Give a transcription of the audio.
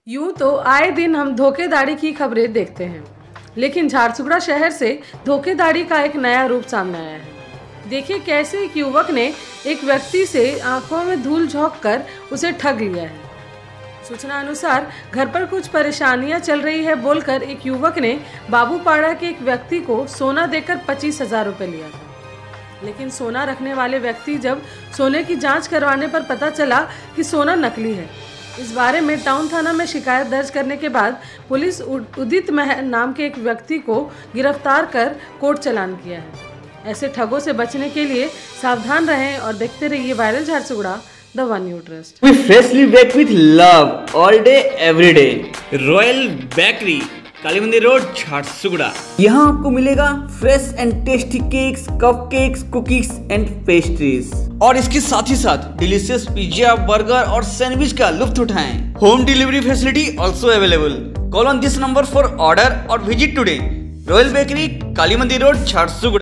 यूं तो आए दिन हम धोखेधड़ी की खबरें देखते हैं, लेकिन झारसुगड़ा शहर से धोखेधड़ी का एक नया रूप सामने आया है। देखिए कैसे एक युवक ने एक व्यक्ति से आंखों में धूल झोंक कर उसे ठग लिया है। सूचना अनुसार घर पर कुछ परेशानियां चल रही है बोलकर एक युवक ने बाबूपाड़ा के एक व्यक्ति को सोना देकर 25,000 रुपये लिया था। लेकिन सोना रखने वाले व्यक्ति जब सोने की जांच करवाने पर पता चला कि सोना नकली है। इस बारे में टाउन थाना में शिकायत दर्ज करने के बाद पुलिस उदित महर नाम के एक व्यक्ति को गिरफ्तार कर कोर्ट चालान किया है। ऐसे ठगों से बचने के लिए सावधान रहें और देखते रहिए viral Jharsuguda the one you trust. We freshly bake with love all day every day. Royal bakery, Kali Mandir road, Jharsuguda. यहाँ आपको मिलेगा fresh and tasty cakes, cup cakes, cookies and pastries, और इसके साथ ही साथ डिलीशियस पिज्जा, बर्गर और सैंडविच का लुत्फ उठाएं। Home delivery facility also available. Call on this number for order और visit today. Royal bakery, Kali Mandir road, Jharsuguda.